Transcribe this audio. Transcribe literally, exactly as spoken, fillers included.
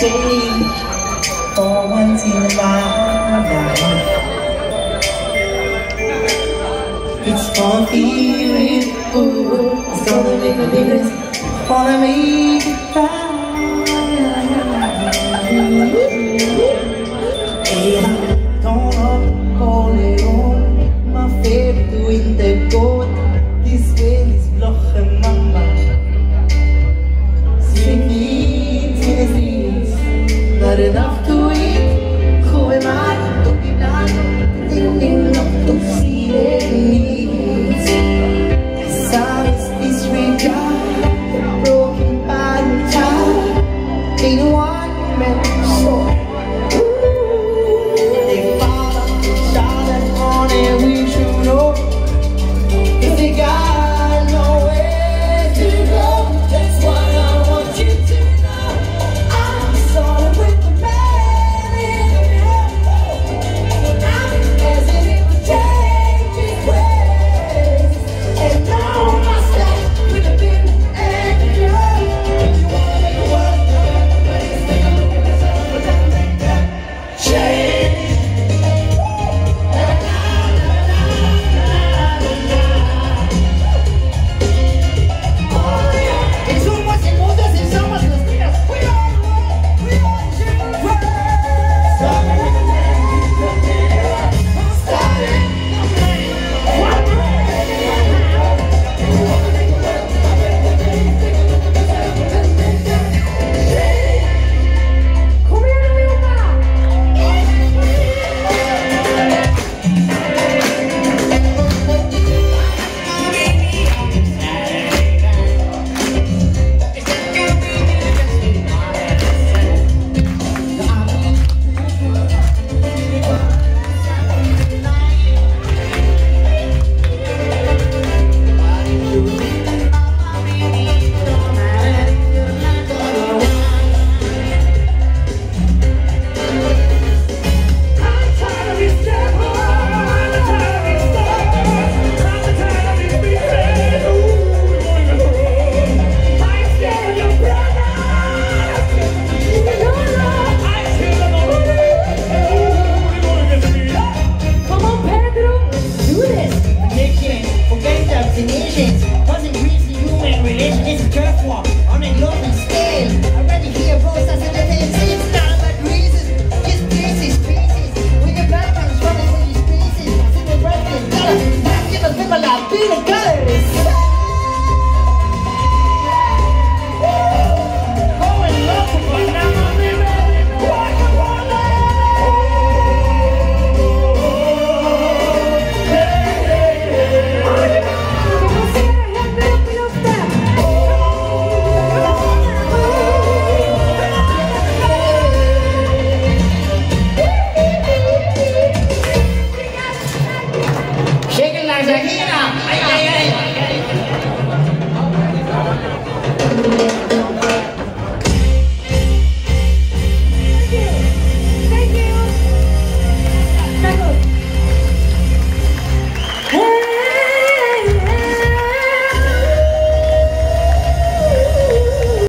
day for once in my life. It's gonna feel it good. It's gonna make a difference. Wanna make it right. Hey, I'm gonna call it on my favorite winter goat. This way is blocking my mind. Singing to the streets, not enough to eat. Who am I to be blind? Thinking enough to see their needs. Silence, disregard, broken by the child in one man soul. They follow, shot and on, and we should know if they got nowhere to go. That's what I want you to know. I'm sorry with the man in the I'm hesitant to change his ways. And now my step with a big and young. You wanna make it work, but it's take a look at yourself, but then make that change. Wasn't greasy human relation, it's a turf war on a global scale. Already here, process in the same seats, none but reasons. Just pieces, pieces. With your blood comes running with these pieces. Simple breath and color. Not give a people like being a color.